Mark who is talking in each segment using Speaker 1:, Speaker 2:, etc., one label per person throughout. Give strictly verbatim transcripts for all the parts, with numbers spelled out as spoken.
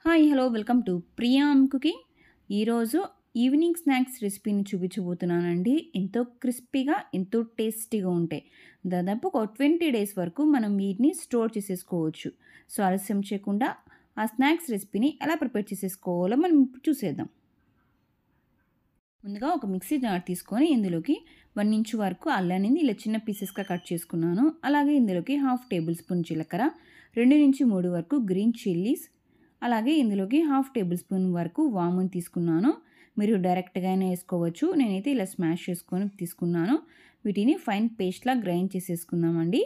Speaker 1: Hi hello welcome to Priyam cooking. ఈరోజు evening snacks రెసిపీని చూపించబోతున్నానండి. ఎంతో క్రిస్పీగా ఎంతో టేస్టీగా ఉంటాయి. దాదాపు ఒక ట్వంటీ డేస్ వరకు మనం వీటిని స్టోర్ చేసేసుకోవచ్చు. సో ఆలస్యం చేయకుండా ఆ స్నాక్స్ రెసిపీని ఎలా ప్రిపేర్ చేసేసుకోవాలో మనం ఇప్పుడు చూసేద్దాం. ముందుగా ఒక మిక్సీ జార్ తీసుకొని ఇందులోకి వన్ ఇంచు వరకు అల్లాన్ని ఇలా చిన్న పీసెస్గా కట్ చేసుకున్నాను. అలాగే ఇందులోకి హాఫ్ టేబుల్ స్పూన్ జీలకర్ర, రెండు నుంచి మూడు వరకు గ్రీన్ చిల్లీస్, అలాగే ఇందులోకి హాఫ్ టేబుల్ స్పూన్ వరకు వాముని తీసుకున్నాను. మీరు డైరెక్ట్గానే వేసుకోవచ్చు. నేనైతే ఇలా స్మాష్ చేసుకొని తీసుకున్నాను. వీటిని ఫైన్ పేస్ట్లా గ్రైండ్ చేసేసుకుందామండి.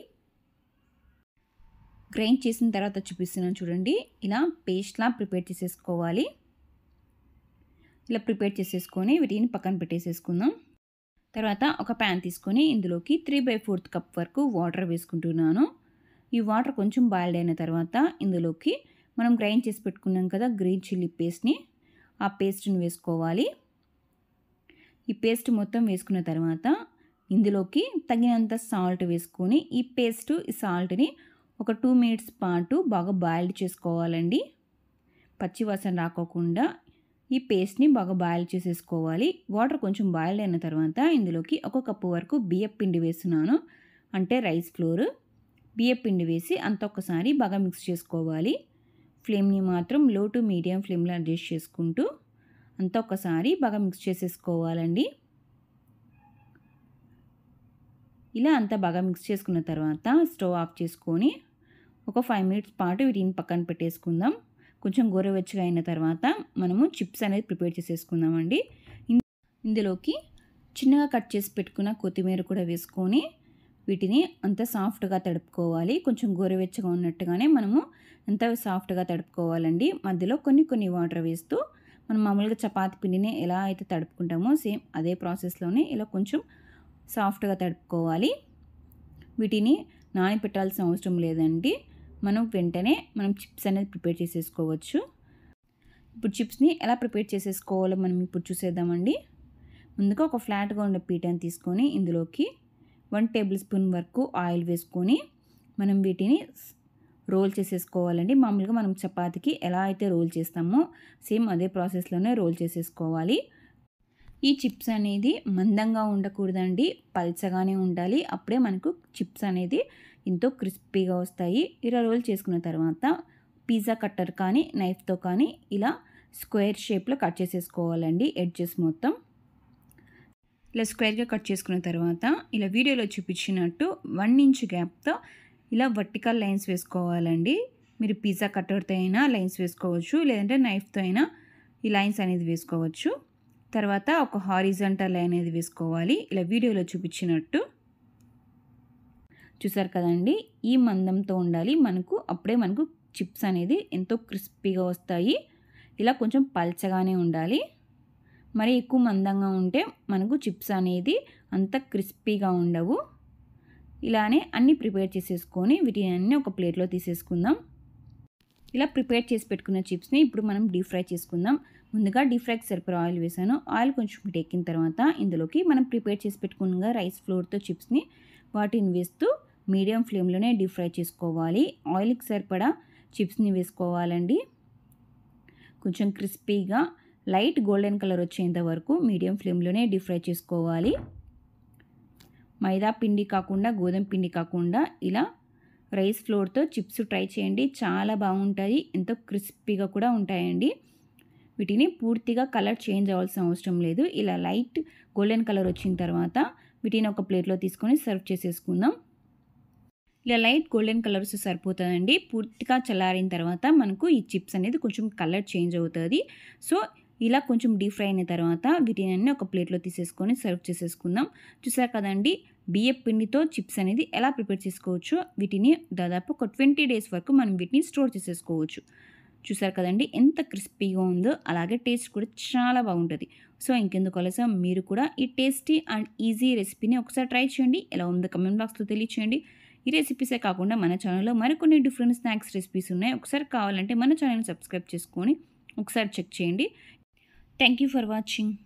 Speaker 1: గ్రైండ్ చేసిన తర్వాత చూపిస్తున్నాను చూడండి. ఇలా పేస్ట్లా ప్రిపేర్ చేసేసుకోవాలి. ఇలా ప్రిపేర్ చేసేసుకొని వీటిని పక్కన పెట్టేసేసుకుందాం. తర్వాత ఒక ప్యాన్ తీసుకొని ఇందులోకి త్రీ బై ఫోర్త్ కప్ వరకు వాటర్ వేసుకుంటున్నాను. ఈ వాటర్ కొంచెం బాయిల్డ్ అయిన తర్వాత ఇందులోకి మనం గ్రైండ్ చేసి పెట్టుకున్నాం కదా గ్రీన్ చిల్లీ పేస్ట్ని, ఆ పేస్ట్ని వేసుకోవాలి. ఈ పేస్ట్ మొత్తం వేసుకున్న తర్వాత ఇందులోకి తగినంత సాల్ట్ వేసుకొని ఈ పేస్ట్ ఈ సాల్ట్ని ఒక టూ మినిట్స్ పాటు బాగా బాయిల్డ్ చేసుకోవాలండి. పచ్చి వాసన రాకోకుండా ఈ పేస్ట్ని బాగా బాయిల్ చేసేసుకోవాలి. వాటర్ కొంచెం బాయిల్ అయిన తర్వాత ఇందులోకి ఒక కప్పు వరకు బియ్యం పిండి వేస్తున్నాను, అంటే రైస్ ఫ్లోర్. బియ్యం పిండి వేసి అంత ఒక్కసారి బాగా మిక్స్ చేసుకోవాలి. ఫ్లేమ్ని మాత్రం లో టు మీడియం ఫ్లేమ్లో అడ్జస్ట్ చేసుకుంటూ అంతా ఒక్కసారి బాగా మిక్స్ చేసేసుకోవాలండి. ఇలా అంతా బాగా మిక్స్ చేసుకున్న తర్వాత స్టవ్ ఆఫ్ చేసుకొని ఒక ఫైవ్ మినిట్స్ పాటు వీటిని పక్కన పెట్టేసుకుందాం. కొంచెం గోరువెచ్చగా అయిన తర్వాత మనము చిప్స్ అనేది ప్రిపేర్ చేసేసుకుందామండి. ఇందులోకి చిన్నగా కట్ చేసి పెట్టుకున్న కొత్తిమీర కూడా వేసుకొని వీటిని అంత సాఫ్ట్గా తడుపుకోవాలి. కొంచెం గోరువెచ్చగా ఉన్నట్టుగానే మనము అంత సాఫ్ట్గా తడుపుకోవాలండి. మధ్యలో కొన్ని కొన్ని వాటర్ వేస్తూ మనం మామూలుగా చపాతీ పిండిని ఎలా అయితే తడుపుకుంటామో సేమ్ అదే ప్రాసెస్లోనే ఇలా కొంచెం సాఫ్ట్గా తడుపుకోవాలి. వీటిని నానబెట్టాల్సిన అవసరం లేదండి. మనం వెంటనే మనం చిప్స్ అనేది ప్రిపేర్ చేసేసుకోవచ్చు. ఇప్పుడు చిప్స్ని ఎలా ప్రిపేర్ చేసేసుకోవాలో మనం ఇప్పుడు చూసేద్దామండి. ముందుగా ఒక ఫ్లాట్గా ఉండే పీటని తీసుకొని ఇందులోకి వన్ టేబుల్ స్పూన్ వరకు ఆయిల్ వేసుకొని మనం వీటిని రోల్ చేసేసుకోవాలండి. మామూలుగా మనం చపాతీకి ఎలా అయితే రోల్ చేస్తామో సేమ్ అదే ప్రాసెస్లోనే రోల్ చేసేసుకోవాలి. ఈ చిప్స్ అనేది మందంగా ఉండకూడదండి, పల్చగానే ఉండాలి. అప్పుడే మనకు చిప్స్ అనేది ఎంతో క్రిస్పీగా వస్తాయి. ఇలా రోల్ చేసుకున్న తర్వాత పిజ్జా కట్టర్ కానీ నైఫ్తో కానీ ఇలా స్క్వేర్ షేప్లో కట్ చేసేసుకోవాలండి. ఎడ్జెస్ మొత్తం ఇలా స్క్వేర్గా కట్ చేసుకున్న తర్వాత ఇలా వీడియోలో చూపించినట్టు వన్ ఇంచ్ గ్యాప్తో ఇలా వర్టికల్ లైన్స్ వేసుకోవాలండి. మీరు పిజ్జా కట్టర్తో అయినా లైన్స్ వేసుకోవచ్చు, లేదంటే నైఫ్తో అయినా ఈ లైన్స్ అనేది వేసుకోవచ్చు. తర్వాత ఒక హారిజాంటల్ లైన్ అనేది వేసుకోవాలి, ఇలా వీడియోలో చూపించినట్టు. చూసారు కదండి, ఈ మందంతో ఉండాలి మనకు. అప్పుడే మనకు చిప్స్ అనేది ఎంతో క్రిస్పీగా వస్తాయి. ఇలా కొంచెం పల్చగానే ఉండాలి. మరి ఎక్కువ మందంగా ఉంటే మనకు చిప్స్ అనేది అంత క్రిస్పీగా ఉండవు. ఇలానే అన్నీ ప్రిపేర్ చేసేసుకొని వీటిని అన్నీ ఒక ప్లేట్లో తీసేసుకుందాం. ఇలా ప్రిపేర్ చేసి పెట్టుకున్న చిప్స్ని ఇప్పుడు మనం డీప్ ఫ్రై చేసుకుందాం. ముందుగా డీప్ ఫ్రైకి సరిపడా ఆయిల్ వేసాను. ఆయిల్ కొంచెం హీట్ ఎక్కిన తర్వాత ఇందులోకి మనం ప్రిపేర్ చేసి పెట్టుకున్న రైస్ ఫ్లోర్తో చిప్స్ని వాటిని వేస్తూ మీడియం ఫ్లేమ్లోనే డీప్ ఫ్రై చేసుకోవాలి. ఆయిల్కి సరిపడా చిప్స్ని వేసుకోవాలండి. కొంచెం క్రిస్పీగా లైట్ గోల్డెన్ కలర్ వచ్చేంత వరకు మీడియం ఫ్లేమ్లోనే డీప్ ఫ్రై చేసుకోవాలి. మైదా పిండి కాకుండా గోధుమ పిండి కాకుండా ఇలా రైస్ ఫ్లోర్తో చిప్స్ ట్రై చేయండి, చాలా బాగుంటాయి. ఎంతో క్రిస్పీగా కూడా ఉంటాయండి. వీటిని పూర్తిగా కలర్ చేంజ్ అవ్వాల్సిన అవసరం లేదు. ఇలా లైట్ గోల్డెన్ కలర్ వచ్చిన తర్వాత వీటిని ఒక ప్లేట్లో తీసుకొని సర్వ్ చేసేసుకుందాం. ఇలా లైట్ గోల్డెన్ కలర్స్ సరిపోతుందండి. పూర్తిగా చల్లారిన తర్వాత మనకు ఈ చిప్స్ అనేది కొంచెం కలర్ చేంజ్ అవుతుంది. సో ఇలా కొంచెం డీప్ ఫ్రై అయిన తర్వాత వీటిని అన్నీ ఒక ప్లేట్లో తీసేసుకొని సర్వ్ చేసేసుకుందాం. చూసారు కదండి, బియ్యం పిండితో చిప్స్ అనేది ఎలా ప్రిపేర్ చేసుకోవచ్చు. వీటిని దాదాపు ఒక ట్వంటీ డేస్ వరకు మనం వీటిని స్టోర్ చేసేసుకోవచ్చు. చూసారు కదండి ఎంత క్రిస్పీగా ఉందో, అలాగే టేస్ట్ కూడా చాలా బాగుంటుంది. సో ఇంకెందుకు ఆలస్యం, మీరు కూడా ఈ టేస్టీ అండ్ ఈజీ రెసిపీని ఒకసారి ట్రై చేయండి. ఎలా ఉందో కమెంట్ బాక్స్లో తెలియచేయండి. ఈ రెసిపీసే కాకుండా మన ఛానల్లో మరికొన్ని డిఫరెంట్ స్నాక్స్ రెసిపీస్ ఉన్నాయి. ఒకసారి కావాలంటే మన ఛానల్ని సబ్స్క్రైబ్ చేసుకొని ఒకసారి చెక్ చేయండి. Thank you for watching.